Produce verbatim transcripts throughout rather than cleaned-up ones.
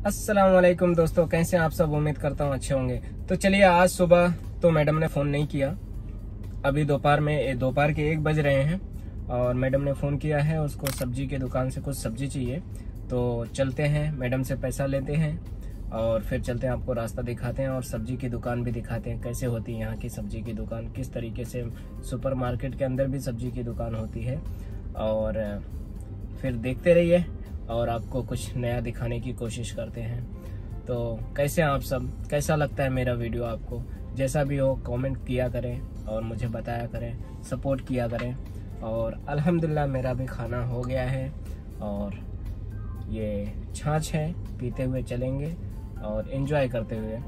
अस्सलाम वालेकुम दोस्तों, कैसे हैं आप सब। उम्मीद करता हूँ अच्छे होंगे। तो चलिए, आज सुबह तो मैडम ने फ़ोन नहीं किया। अभी दोपहर में दोपहर के एक बज रहे हैं और मैडम ने फ़ोन किया है। उसको सब्जी के दुकान से कुछ सब्जी चाहिए, तो चलते हैं, मैडम से पैसा लेते हैं और फिर चलते हैं, आपको रास्ता दिखाते हैं और सब्जी की दुकान भी दिखाते हैं कैसे होती है यहाँ की सब्जी की दुकान, किस तरीके से सुपर मार्केट के अंदर भी सब्जी की दुकान होती है। और फिर देखते रहिए और आपको कुछ नया दिखाने की कोशिश करते हैं। तो कैसे हैं आप सब, कैसा लगता है मेरा वीडियो आपको। जैसा भी हो कमेंट किया करें और मुझे बताया करें, सपोर्ट किया करें। और अल्हम्दुलिल्लाह मेरा भी खाना हो गया है और ये छाछ है, पीते हुए चलेंगे और एंजॉय करते हुए।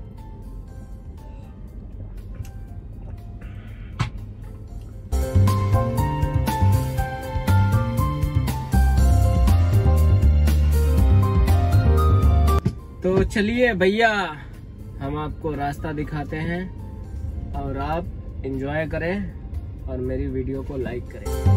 तो चलिए भैया, हम आपको रास्ता दिखाते हैं और आप एंजॉय करें और मेरी वीडियो को लाइक करें।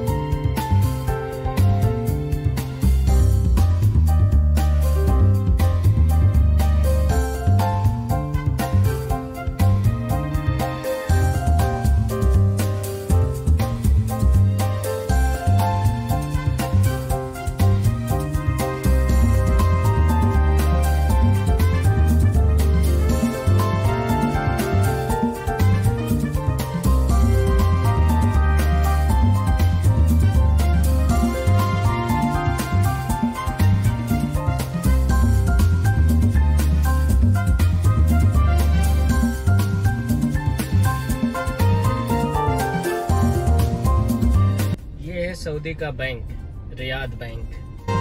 सऊदी का बैंक, रियाद बैंक।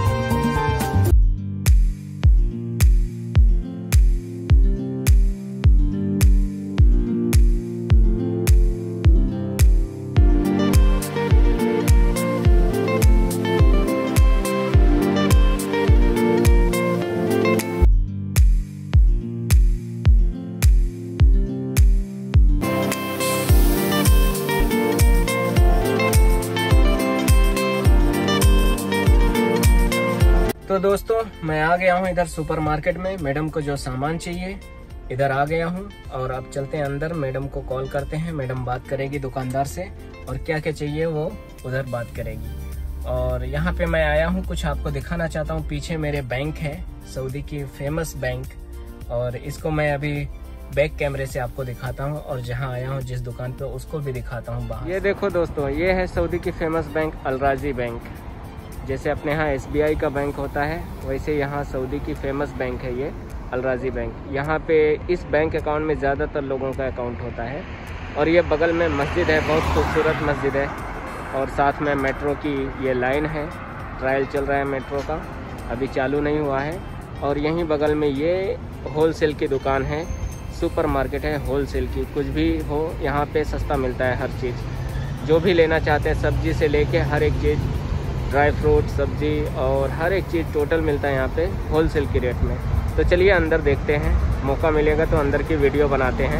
तो दोस्तों, मैं आ गया हूँ इधर सुपर मार्केट में। मैडम को जो सामान चाहिए इधर आ गया हूँ और अब चलते हैं अंदर। मैडम को कॉल करते हैं, मैडम बात करेगी दुकानदार से और क्या क्या चाहिए वो उधर बात करेगी। और यहाँ पे मैं आया हूँ, कुछ आपको दिखाना चाहता हूँ। पीछे मेरे बैंक है, सऊदी की फेमस बैंक, और इसको मैं अभी बैक कैमरे से आपको दिखाता हूँ और जहाँ आया हूँ जिस दुकान पे उसको भी दिखाता हूँ बाहर। ये देखो दोस्तों, ये है सऊदी की फेमस बैंक अल राजी बैंक। जैसे अपने यहाँ एस बी आई का बैंक होता है, वैसे यहाँ सऊदी की फेमस बैंक है ये अल राजी बैंक। यहाँ पे इस बैंक अकाउंट में ज़्यादातर लोगों का अकाउंट होता है। और ये बगल में मस्जिद है, बहुत खूबसूरत मस्जिद है। और साथ में मेट्रो की ये लाइन है, ट्रायल चल रहा है मेट्रो का, अभी चालू नहीं हुआ है। और यहीं बगल में ये होलसेल की दुकान है, सुपर मार्केट है होलसेल की। कुछ भी हो यहाँ पे सस्ता मिलता है, हर चीज़ जो भी लेना चाहते हैं, सब्जी से लेके हर एक चीज़, ड्राई फ्रूट, सब्जी और हर एक चीज़ टोटल मिलता है यहाँ पे होलसेल की रेट में। तो चलिए अंदर देखते हैं, मौका मिलेगा तो अंदर की वीडियो बनाते हैं।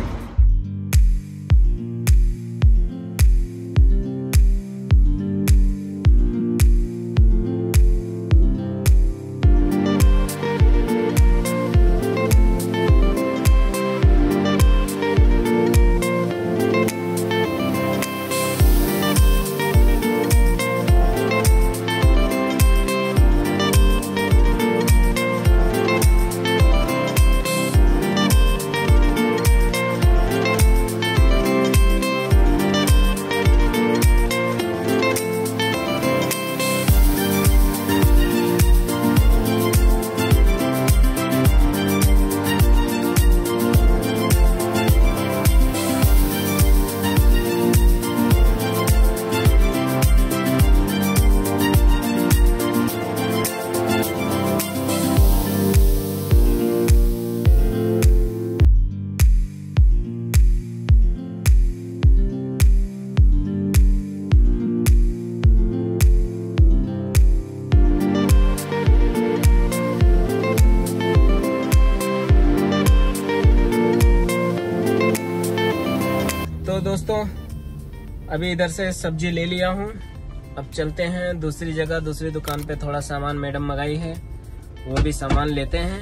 दोस्तों अभी इधर से सब्जी ले लिया हूँ, अब चलते हैं दूसरी जगह, दूसरी दुकान पे। थोड़ा सामान मैडम मंगाई है, वो भी सामान लेते हैं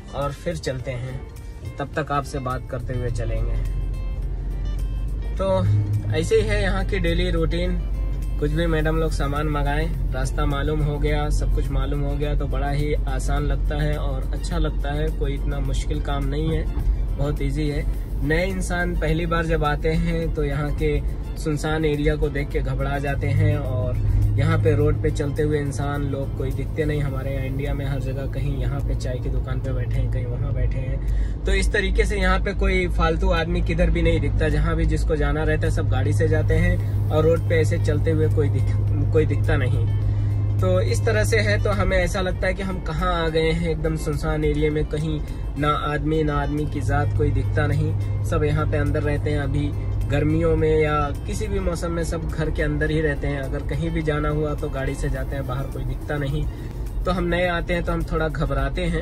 और फिर चलते हैं। तब तक आपसे बात करते हुए चलेंगे। तो ऐसे ही है यहाँ की डेली रूटीन। कुछ भी मैडम लोग सामान मंगाएं, रास्ता मालूम हो गया, सब कुछ मालूम हो गया तो बड़ा ही आसान लगता है और अच्छा लगता है। कोई इतना मुश्किल काम नहीं है, बहुत इजी है। नए इंसान पहली बार जब आते हैं तो यहाँ के सुनसान एरिया को देख के घबरा जाते हैं और यहाँ पे रोड पे चलते हुए इंसान लोग कोई दिखते नहीं। हमारे यहाँ इंडिया में हर जगह कहीं यहाँ पे चाय की दुकान पे बैठे हैं, कहीं वहाँ बैठे हैं। तो इस तरीके से यहाँ पे कोई फालतू आदमी किधर भी नहीं दिखता। जहाँ भी जिसको जाना रहता है सब गाड़ी से जाते हैं और रोड पे ऐसे चलते हुए कोई दिख कोई दिखता नहीं। तो इस तरह से है तो हमें ऐसा लगता है कि हम कहाँ आ गए हैं, एकदम सुनसान एरिया में। कहीं ना आदमी ना आदमी की जात कोई दिखता नहीं। सब यहाँ पे अंदर रहते हैं। अभी गर्मियों में या किसी भी मौसम में सब घर के अंदर ही रहते हैं। अगर कहीं भी जाना हुआ तो गाड़ी से जाते हैं, बाहर कोई दिखता नहीं। तो हम नए आते हैं तो हम थोड़ा घबराते हैं।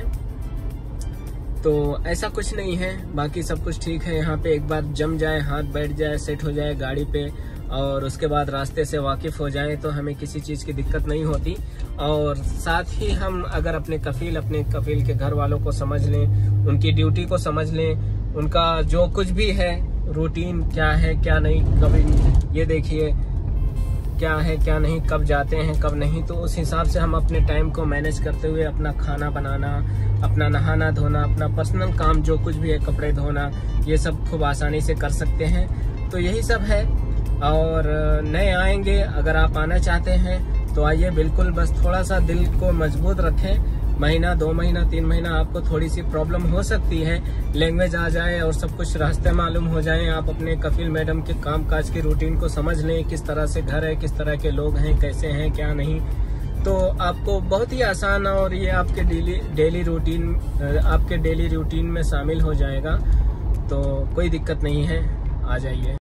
तो ऐसा कुछ नहीं है, बाकी सब कुछ ठीक है। यहाँ पे एक बार जम जाए, हाथ बैठ जाए, सेट हो जाए गाड़ी पे और उसके बाद रास्ते से वाकिफ हो जाए तो हमें किसी चीज की दिक्कत नहीं होती। और साथ ही हम अगर अपने कफील अपने कफील के घर वालों को समझ लें, उनकी ड्यूटी को समझ लें, उनका जो कुछ भी है रूटीन क्या है क्या नहीं, कभी ये देखिए क्या है क्या नहीं, कब जाते हैं कब नहीं, तो उस हिसाब से हम अपने टाइम को मैनेज करते हुए अपना खाना बनाना, अपना नहाना धोना, अपना पर्सनल काम जो कुछ भी है, कपड़े धोना, ये सब खूब आसानी से कर सकते हैं। तो यही सब है। और नए आएंगे, अगर आप आना चाहते हैं तो आइए बिल्कुल। बस थोड़ा सा दिल को मजबूत रखें। महीना दो महीना तीन महीना आपको थोड़ी सी प्रॉब्लम हो सकती है, लैंग्वेज आ जाए और सब कुछ रास्ते मालूम हो जाए, आप अपने कफील मैडम के काम काज की रूटीन को समझ लें, किस तरह से घर है, किस तरह के लोग हैं, कैसे हैं क्या नहीं, तो आपको बहुत ही आसान और ये आपके डेली डेली रूटीन आपके डेली रूटीन में शामिल हो जाएगा। तो कोई दिक्कत नहीं है, आ जाइए।